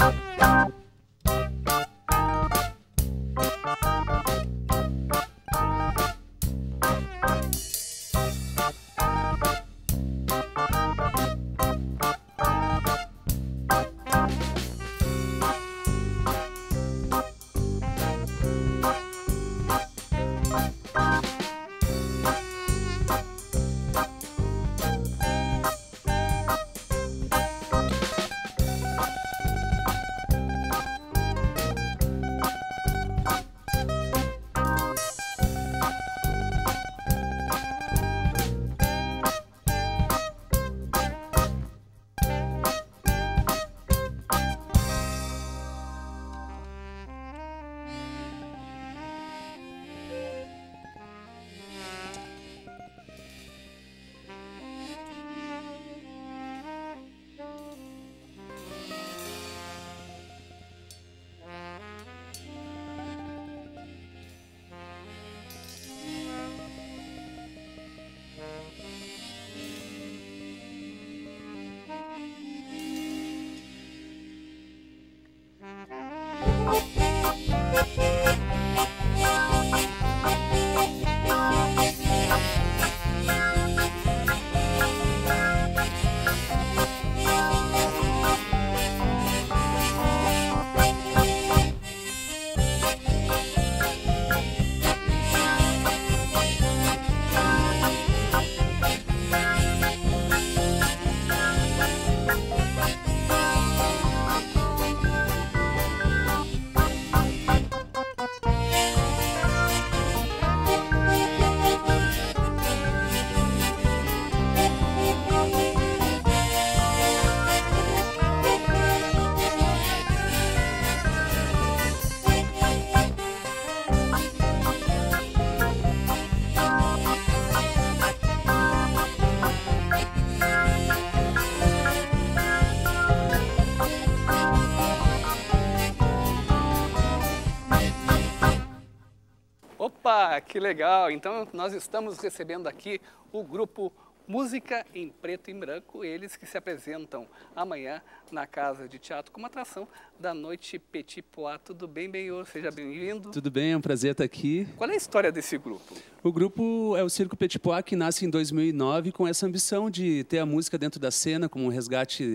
Opa, que legal! Então nós estamos recebendo aqui o grupo Música em Preto e Branco, eles que se apresentam amanhã na Casa de Teatro como atração da Noite Petit Pois. Tudo bem, Benhor? Seja bem-vindo. Tudo bem, é um prazer estar aqui. Qual é a história desse grupo? O grupo é o Circo Petit Pois, que nasce em 2009 com essa ambição de ter a música dentro da cena, como um resgate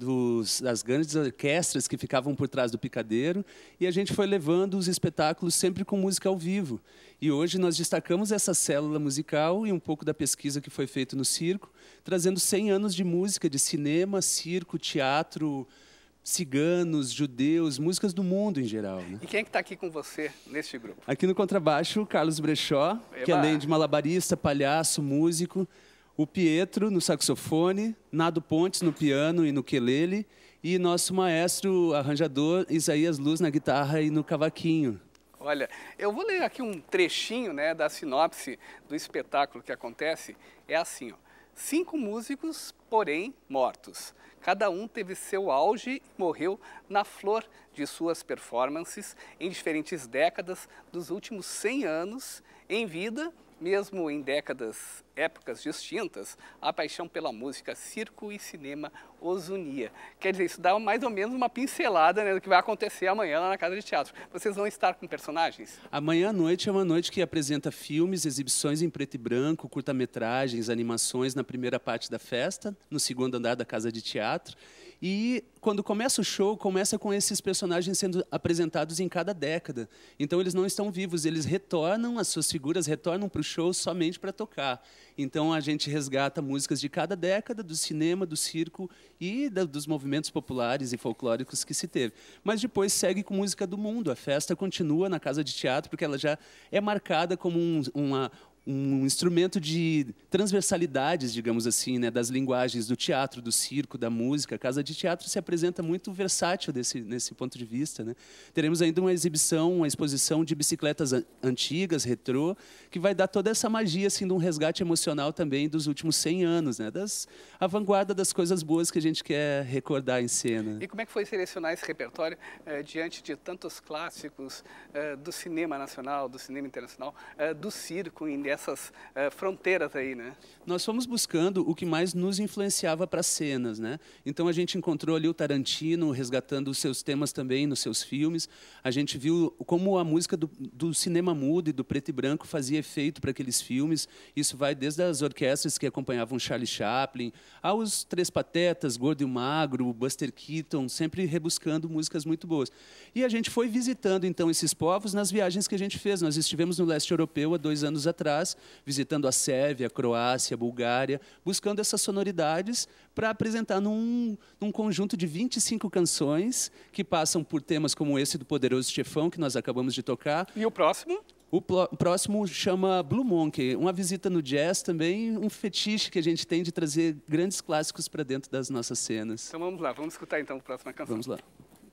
das grandes orquestras que ficavam por trás do picadeiro, e a gente foi levando os espetáculos sempre com música ao vivo. E hoje nós destacamos essa célula musical e um pouco da pesquisa que foi feita no circo, trazendo 100 anos de música, de cinema, circo, teatro, ciganos, judeus, músicas do mundo em geral, né? E quem é que está aqui com você neste grupo? Aqui no contrabaixo, Carlos Brechó, que além de malabarista, palhaço, músico, o Pietro no saxofone, Nado Pontes no piano e no ukelele, e nosso maestro arranjador Isaías Luz na guitarra e no cavaquinho. Olha, eu vou ler aqui um trechinho, né, da sinopse do espetáculo que acontece. É assim, ó: 5 músicos, porém mortos. Cada um teve seu auge e morreu na flor de suas performances em diferentes décadas dos últimos 100 anos em vida. Mesmo em épocas distintas, a paixão pela música, circo e cinema os unia. Quer dizer, isso dá mais ou menos uma pincelada, né, do que vai acontecer amanhã lá na Casa de Teatro. Vocês vão estar com personagens? Amanhã à noite é uma noite que apresenta filmes, exibições em preto e branco, curta-metragens, animações na primeira parte da festa, no segundo andar da Casa de Teatro. E quando começa o show, começa com esses personagens sendo apresentados em cada década. Então eles não estão vivos, eles retornam, as suas figuras retornam para o show somente para tocar. Então a gente resgata músicas de cada década, do cinema, do circo e dos movimentos populares e folclóricos que se teve. Mas depois segue com música do mundo. A festa continua na Casa de Teatro porque ela já é marcada como um instrumento de transversalidades, digamos assim, né, das linguagens do teatro, do circo, da música. A Casa de Teatro se apresenta muito versátil nesse ponto de vista, né? Teremos ainda uma exposição de bicicletas antigas, retrô, que vai dar toda essa magia assim, de um resgate emocional também dos últimos 100 anos, né? A vanguarda das coisas boas que a gente quer recordar em cena. E como é que foi selecionar esse repertório diante de tantos clássicos do cinema nacional, do cinema internacional, do circo, em essas fronteiras aí, né? Nós fomos buscando o que mais nos influenciava para as cenas, né? Então a gente encontrou ali o Tarantino resgatando os seus temas também nos seus filmes. A gente viu como a música do cinema mudo e do preto e branco fazia efeito para aqueles filmes. Isso vai desde as orquestras que acompanhavam Charlie Chaplin, aos Três Patetas, Gordo e Magro, Buster Keaton, sempre rebuscando músicas muito boas. E a gente foi visitando então esses povos nas viagens que a gente fez. Nós estivemos no leste europeu há 2 anos atrás, visitando a Sérvia, a Croácia, a Bulgária, buscando essas sonoridades para apresentar num conjunto de 25 canções que passam por temas como esse do Poderoso Chefão, que nós acabamos de tocar. E o próximo? O próximo chama Blue Monkey, uma visita no jazz também, um fetiche que a gente tem de trazer grandes clássicos para dentro das nossas cenas. Então vamos lá, vamos escutar então a próxima canção. Vamos lá.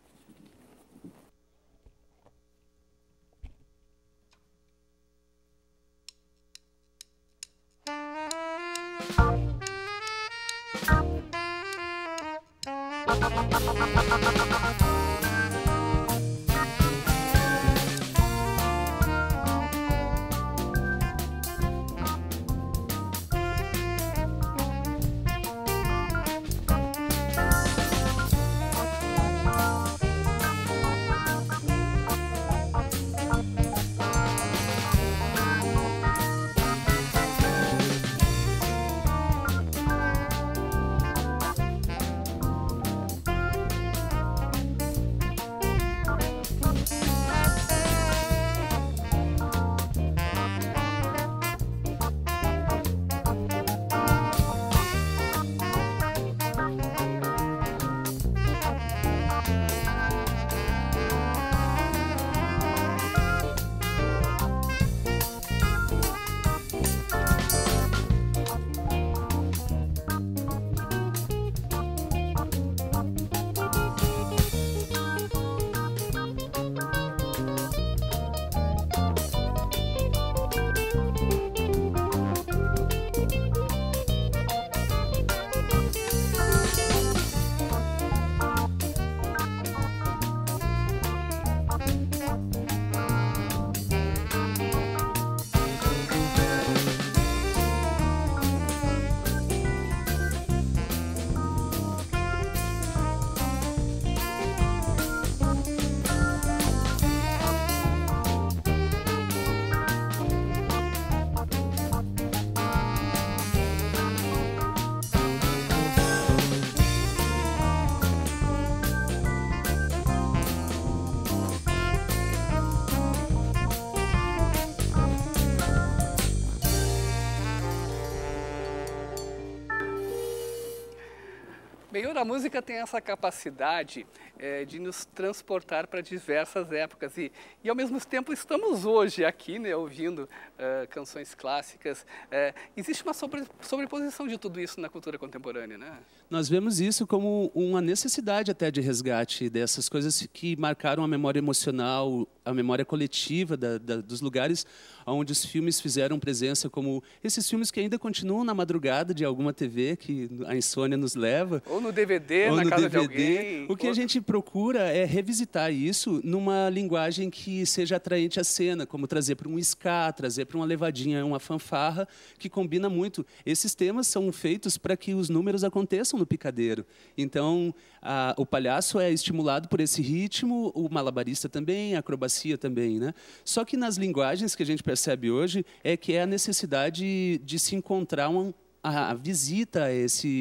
Bem, a música tem essa capacidade de nos transportar para diversas épocas e ao mesmo tempo estamos hoje aqui, né, ouvindo canções clássicas. Existe uma sobreposição de tudo isso na cultura contemporânea, né? Nós vemos isso como uma necessidade até de resgate dessas coisas que marcaram a memória emocional, a memória coletiva dos lugares onde os filmes fizeram presença, como esses filmes que ainda continuam na madrugada de alguma TV, que a insônia nos leva. Ou no DVD, ou na no casa DVD. de alguém. O que a gente procura é revisitar isso numa linguagem que seja atraente à cena, como trazer para um ska, trazer para uma levadinha, uma fanfarra, que combina muito. Esses temas são feitos para que os números aconteçam no picadeiro. Então, o palhaço é estimulado por esse ritmo, o malabarista também, a acrobacia também, né? Só que nas linguagens que a gente percebe hoje é que é a necessidade de se encontrar a visita a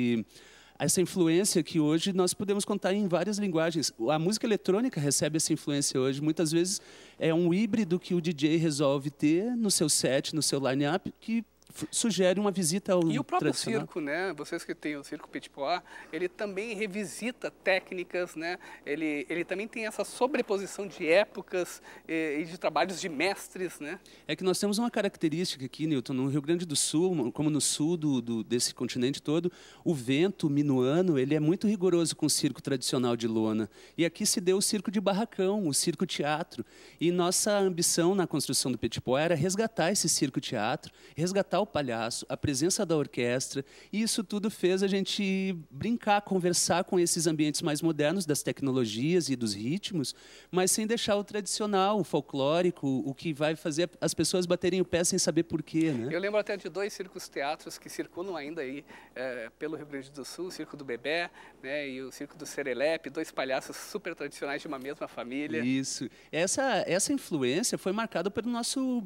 essa influência que hoje nós podemos contar em várias linguagens. A música eletrônica recebe essa influência hoje. Muitas vezes é um híbrido que o DJ resolve ter no seu set, no seu line-up, que sugere uma visita ao E o próprio tradicional. circo, né? Vocês que têm o Circo Petit Pois, ele também revisita técnicas, né? Ele também tem essa sobreposição de épocas e de trabalhos de mestres, né? É que nós temos uma característica aqui, Newton, no Rio Grande do Sul, como no sul desse continente todo, o vento minuano ele é muito rigoroso com o circo tradicional de lona. E aqui se deu o circo de barracão, o circo-teatro. E nossa ambição na construção do Petit Pois era resgatar esse circo-teatro, resgatar o o palhaço, a presença da orquestra, e isso tudo fez a gente brincar, conversar com esses ambientes mais modernos das tecnologias e dos ritmos, mas sem deixar o tradicional, o folclórico, o que vai fazer as pessoas baterem o pé sem saber por quê, né? Eu lembro até de 2 circos-teatros que circulam ainda aí pelo Rio Grande do Sul, o Circo do Bebé, né, e o Circo do Serelepe, 2 palhaços super tradicionais de uma mesma família. Isso. Essa influência foi marcada pelo nosso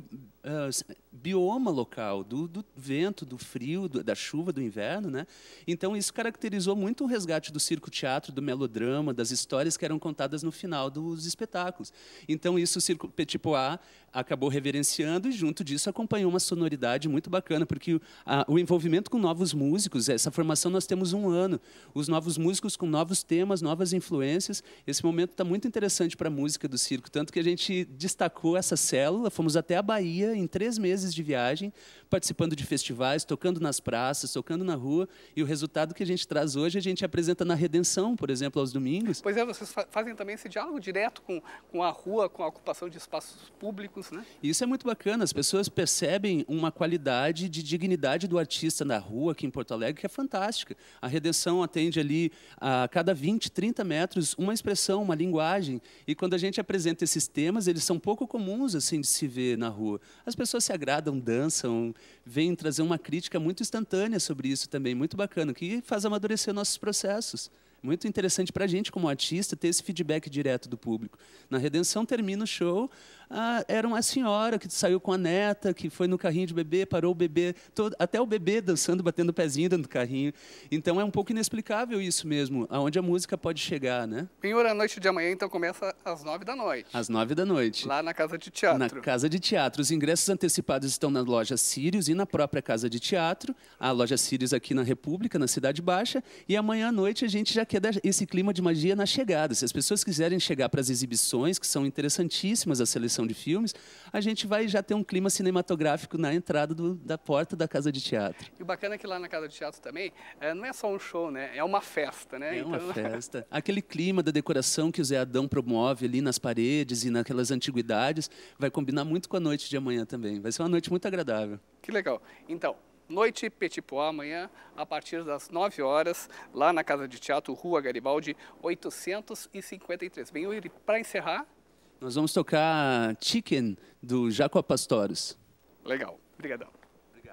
bioma local, do vento, do frio, da chuva, do inverno, né? Então isso caracterizou muito o resgate do circo-teatro, do melodrama, das histórias que eram contadas no final dos espetáculos. Então isso o Circo Petit Pois acabou reverenciando e junto disso acompanhou uma sonoridade muito bacana, porque o envolvimento com novos músicos, essa formação nós temos 1 ano, os novos músicos com novos temas, novas influências, esse momento está muito interessante para a música do circo, tanto que a gente destacou essa célula, fomos até a Bahia em 3 meses de viagem, participando de festivais, tocando nas praças, tocando na rua, e o resultado que a gente traz hoje, a gente apresenta na Redenção, por exemplo, aos domingos. Pois é, vocês fazem também esse diálogo direto com a rua, com a ocupação de espaços públicos, né? Isso é muito bacana, as pessoas percebem uma qualidade de dignidade do artista na rua aqui em Porto Alegre que é fantástica. A Redenção atende ali a cada 20, 30 metros uma expressão, uma linguagem, e quando a gente apresenta esses temas, eles são pouco comuns assim de se ver na rua. As pessoas se agradam, dançam, vêm trazer uma crítica muito instantânea sobre isso também, muito bacana, que faz amadurecer nossos processos. Muito interessante para a gente, como artista, ter esse feedback direto do público. Na Redenção, termina o show, era uma senhora que saiu com a neta, que foi no carrinho de bebê, parou o bebê, até o bebê dançando, batendo o pezinho dentro do carrinho. Então, é um pouco inexplicável isso mesmo, aonde a música pode chegar, né? Penhor, a noite de amanhã, então, começa às 9 da noite. Às 9 da noite. Lá na Casa de Teatro. Na Casa de Teatro. Os ingressos antecipados estão na loja Sirius e na própria Casa de Teatro. A loja Sirius aqui na República, na Cidade Baixa. E amanhã à noite a gente já quer dar esse clima de magia na chegada. Se as pessoas quiserem chegar para as exibições, que são interessantíssimas, a seleção de filmes, a gente vai já ter um clima cinematográfico na entrada da porta da Casa de Teatro. E o bacana é que lá na Casa de Teatro também não é só um show, né? É uma festa, né? É uma festa. Aquele clima da decoração que o Zé Adão promove ali nas paredes e naquelas antiguidades vai combinar muito com a noite de amanhã também. Vai ser uma noite muito agradável. Que legal. Então, Noite Petit Pois, amanhã, a partir das 9 horas, lá na Casa de Teatro, Rua Garibaldi, 853. Bem, Yuri, para encerrar... Nós vamos tocar Chicken, do Jaco Pastorius. Legal. Obrigadão. Obrigado.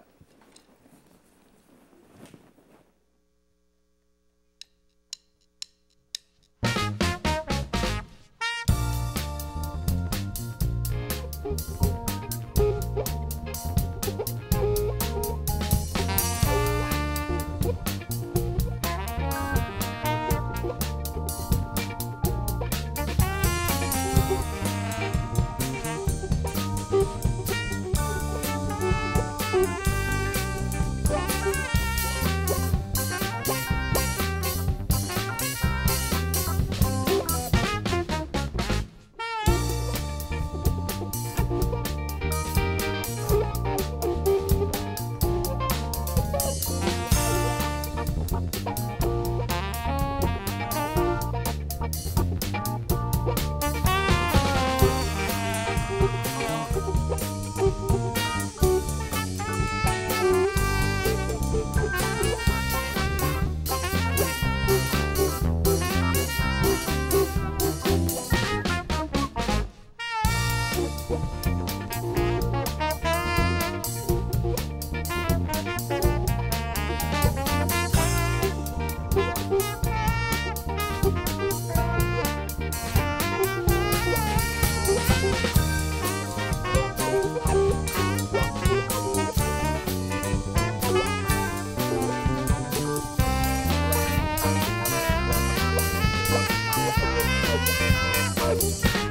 We'll be right back.